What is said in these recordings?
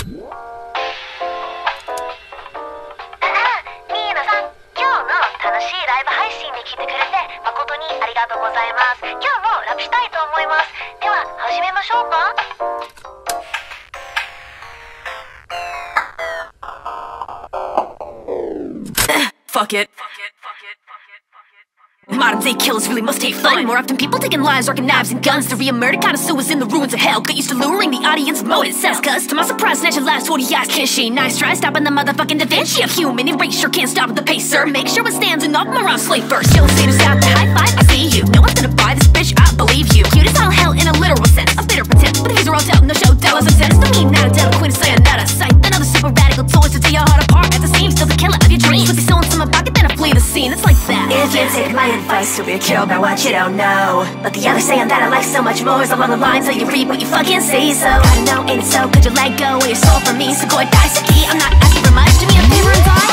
Fuck it. Modern day killers really must take fun. More often people taking lives, rocking knives and guns. The re-murder connoisseurs in the ruins of hell. Get used to luring the audience mode, it says. Cause to my surprise, snatch your last 40 eyes. Can't she? Nice try stopping the motherfucking Da Vinci of human erasure. Can't stop at the pace, sir. Make sure it stands and off moron slave first. You'll see who's got the high five, I see you. No one's gonna buy this bitch, I believe you. Cute as all hell in a literal sense. A bitter pretense, but these are all tell, no show, dollars and cents. Don't mean not a devil, queen to say another sight. Another super radical toys to tear your heart apart at the seams. Still the killer of your dreams. With these stones in my pocket, then I flee the scene. It's like that. If you take my advice, you'll be killed by what you don't know. But the others saying that I like so much more is along the lines that you read what you fucking say. So I know, ain't it so? Could you let go of your soul for me? So go and die, Saki. I'm not asking for much. Do me a favor and die.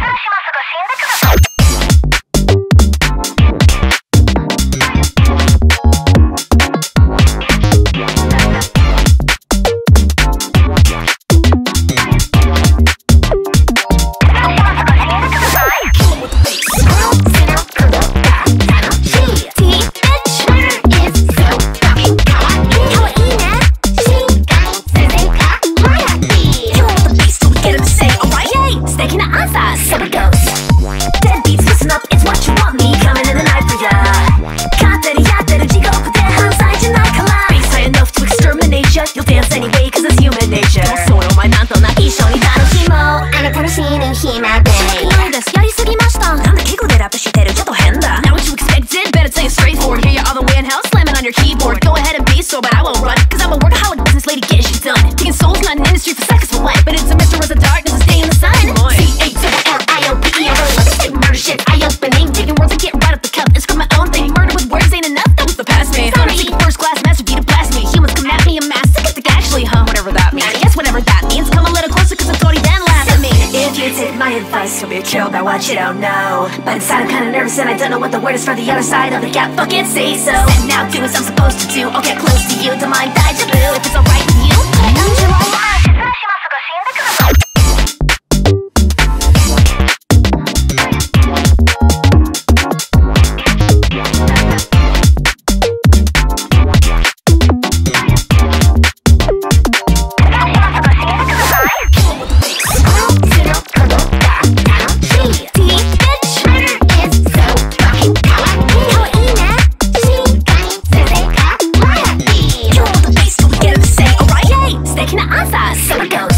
You'll be killed by what you don't know. But inside I'm kinda nervous and I don't know what the word is for the other side of the gap. Fucking say so. And now do as I'm supposed to do. I'll get close to you. Don't mind deja vu. If it's alright with you, don't you like that? So it goes.